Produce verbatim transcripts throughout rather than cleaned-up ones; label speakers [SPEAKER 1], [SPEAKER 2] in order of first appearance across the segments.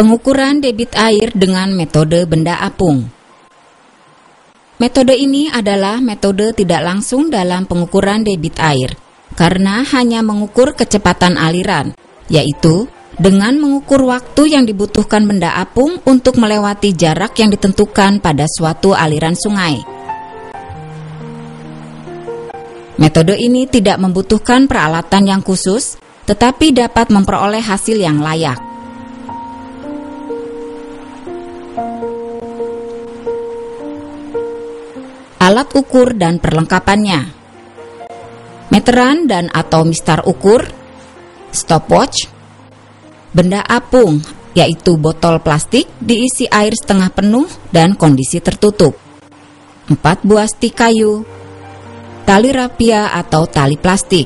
[SPEAKER 1] Pengukuran debit air dengan metode benda apung. Metode ini adalah metode tidak langsung dalam pengukuran debit air, karena hanya mengukur kecepatan aliran, yaitu dengan mengukur waktu yang dibutuhkan benda apung untuk melewati jarak yang ditentukan pada suatu aliran sungai. Metode ini tidak membutuhkan peralatan yang khusus, tetapi dapat memperoleh hasil yang layak. Alat ukur dan perlengkapannya: meteran dan atau mistar ukur, stopwatch, benda apung yaitu botol plastik diisi air setengah penuh dan kondisi tertutup, empat buah stik kayu, tali rapia atau tali plastik.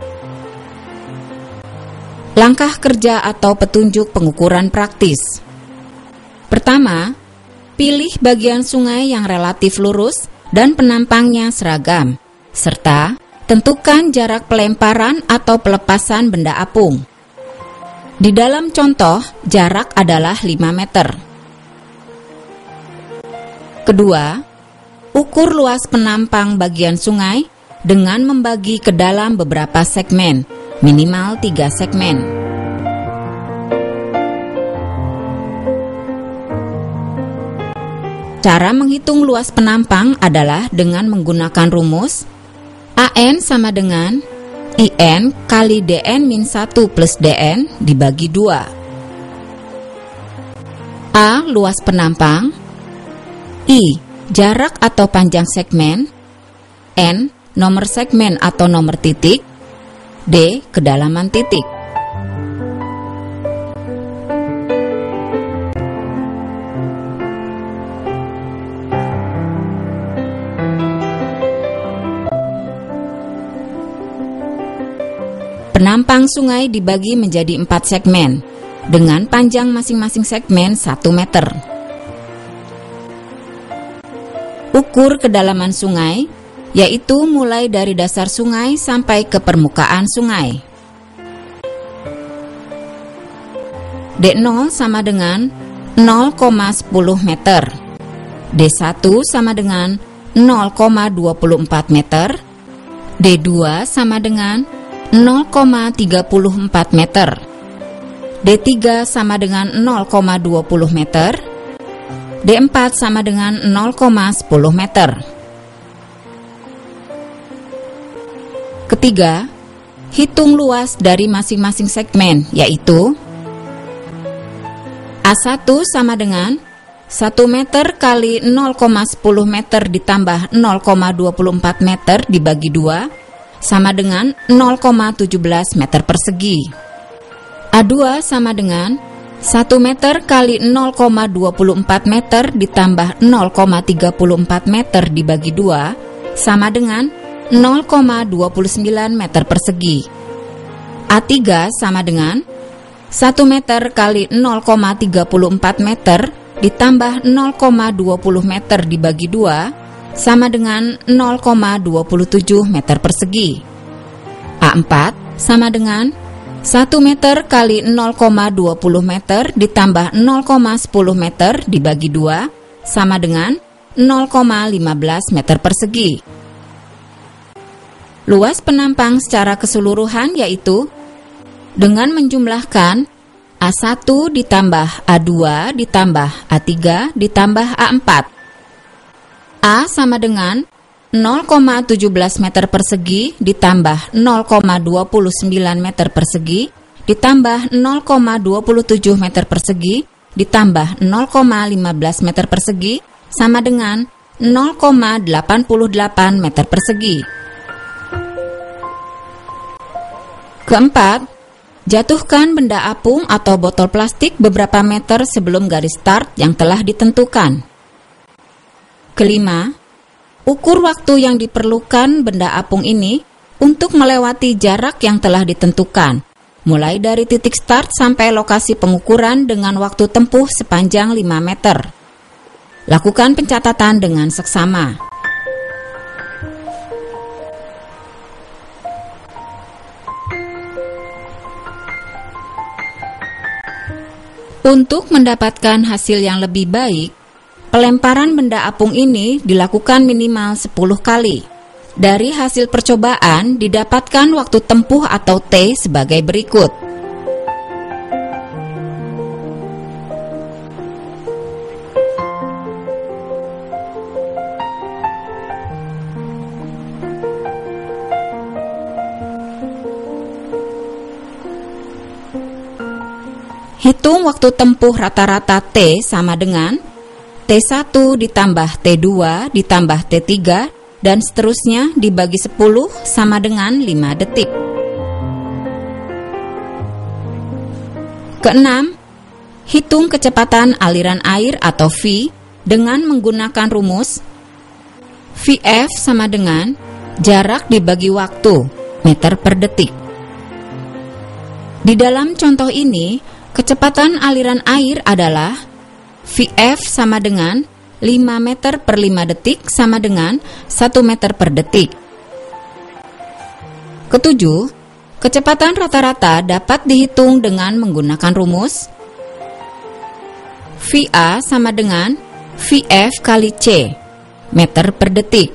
[SPEAKER 1] Langkah kerja atau petunjuk pengukuran praktis. Pertama, pilih bagian sungai yang relatif lurus dan penampangnya seragam, serta tentukan jarak pelemparan atau pelepasan benda apung. Di dalam contoh, jarak adalah lima meter. Kedua, ukur luas penampang bagian sungai dengan membagi ke dalam beberapa segmen, minimal tiga segmen. Cara menghitung luas penampang adalah dengan menggunakan rumus A N sama dengan I N kali D N min satu plus D N dibagi dua. A. Luas penampang, I. Jarak atau panjang segmen, N. Nomor segmen atau nomor titik, D. Kedalaman titik. Penampang sungai dibagi menjadi empat segmen, dengan panjang masing-masing segmen satu meter. Ukur kedalaman sungai, yaitu mulai dari dasar sungai sampai ke permukaan sungai. D nol sama dengan nol koma sepuluh meter, D satu sama dengan nol koma dua puluh empat meter, D dua sama dengan nol koma tiga puluh empat meter, D tiga sama dengan nol koma dua puluh meter, D empat sama dengan nol koma sepuluh meter. Ketiga, hitung luas dari masing-masing segmen, yaitu A satu sama dengan satu meter kali nol koma sepuluh meter ditambah nol koma dua puluh empat meter dibagi dua, sama dengan nol koma satu tujuh meter persegi. A dua sama dengan satu meter kali nol koma dua puluh empat meter ditambah nol koma tiga puluh empat meter dibagi dua, sama dengan nol koma dua puluh sembilan meter persegi. A tiga sama dengan satu meter kali nol koma tiga puluh empat meter ditambah nol koma dua puluh meter dibagi dua, sama dengan nol koma dua puluh tujuh meter persegi. A empat sama dengan satu meter kali nol koma dua puluh meter ditambah nol koma sepuluh meter dibagi dua, sama dengan nol koma lima belas meter persegi. Luas penampang secara keseluruhan yaitu dengan menjumlahkan A satu ditambah A dua ditambah A tiga ditambah A empat. A sama dengan nol koma satu tujuh meter persegi ditambah nol koma dua puluh sembilan meter persegi ditambah nol koma dua puluh tujuh meter persegi ditambah nol koma lima belas meter persegi sama dengan nol koma delapan delapan meter persegi. Keempat, jatuhkan benda apung atau botol plastik beberapa meter sebelum garis start yang telah ditentukan. Kelima, ukur waktu yang diperlukan benda apung ini untuk melewati jarak yang telah ditentukan, mulai dari titik start sampai lokasi pengukuran dengan waktu tempuh sepanjang lima meter. Lakukan pencatatan dengan seksama. Untuk mendapatkan hasil yang lebih baik, pelemparan benda apung ini dilakukan minimal sepuluh kali. Dari hasil percobaan didapatkan waktu tempuh atau T sebagai berikut. Hitung waktu tempuh rata-rata T sama dengan T satu ditambah T dua ditambah T tiga dan seterusnya dibagi sepuluh sama dengan lima detik. Keenam, hitung kecepatan aliran air atau V dengan menggunakan rumus V F sama dengan jarak dibagi waktu, meter per detik. Di dalam contoh ini, kecepatan aliran air adalah V F sama dengan lima meter per lima detik sama dengan satu meter per detik. Ketujuh, kecepatan rata-rata dapat dihitung dengan menggunakan rumus V A sama dengan V F kali C, meter per detik.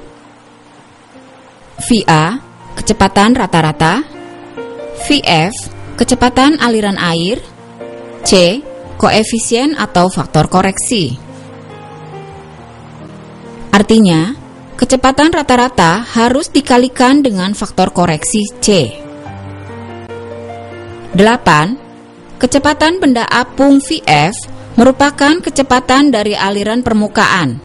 [SPEAKER 1] V A, kecepatan rata-rata. V F, kecepatan aliran air. C, koefisien atau faktor koreksi. Artinya, kecepatan rata-rata harus dikalikan dengan faktor koreksi C. Delapan, kecepatan benda apung V F merupakan kecepatan dari aliran permukaan.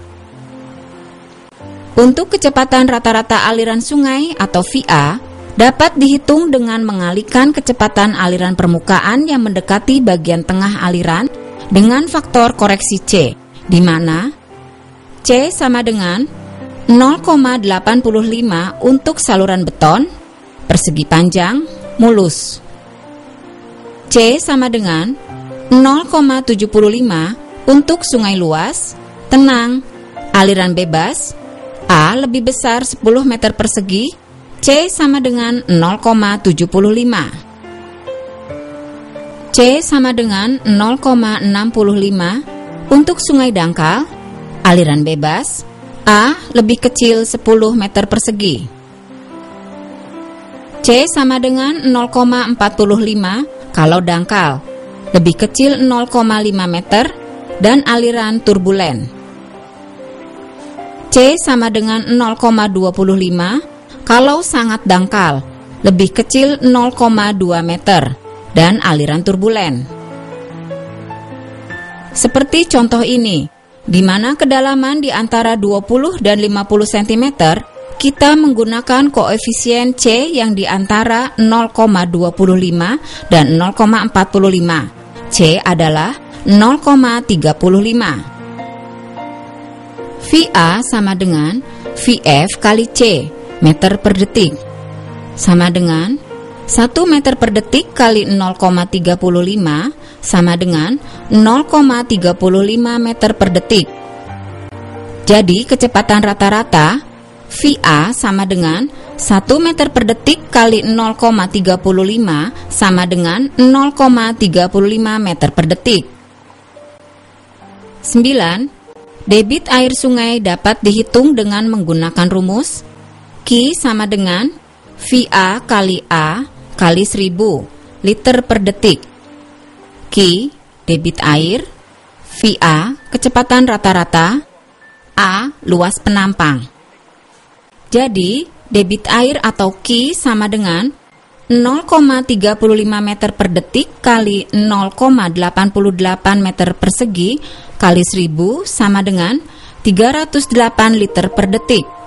[SPEAKER 1] Untuk kecepatan rata-rata aliran sungai atau V A, dapat dihitung dengan mengalihkan kecepatan aliran permukaan yang mendekati bagian tengah aliran dengan faktor koreksi C, di mana C sama dengan nol koma delapan lima untuk saluran beton, persegi panjang, mulus. C sama dengan nol koma tujuh lima untuk sungai luas, tenang, aliran bebas, A lebih besar sepuluh meter persegi, C sama dengan nol koma tujuh lima. C sama dengan nol koma enam lima untuk sungai dangkal, aliran bebas, A lebih kecil sepuluh meter persegi. C sama dengan nol koma empat lima kalau dangkal, lebih kecil nol koma lima meter dan aliran turbulen. C sama dengan nol koma dua lima kalau sangat dangkal, lebih kecil nol koma dua meter dan aliran turbulen. Seperti contoh ini, di mana kedalaman di antara dua puluh dan lima puluh sentimeter, kita menggunakan koefisien C yang di antara nol koma dua lima dan nol koma empat lima. C adalah nol koma tiga lima. V A sama dengan V F kali C, meter per detik, sama dengan satu meter per detik kali nol koma tiga lima sama dengan nol koma tiga lima meter per detik. Jadi kecepatan rata-rata V A sama dengan satu meter per detik kali nol koma tiga lima sama dengan nol koma tiga lima meter per detik. Sembilan. Debit air sungai dapat dihitung dengan menggunakan rumus Q sama dengan V A kali A kali seribu liter per detik. Q, debit air. V A, kecepatan rata-rata. A, luas penampang. Jadi, debit air atau Q sama dengan nol koma tiga lima meter per detik kali nol koma delapan delapan meter persegi kali seribu sama dengan tiga ratus delapan liter per detik.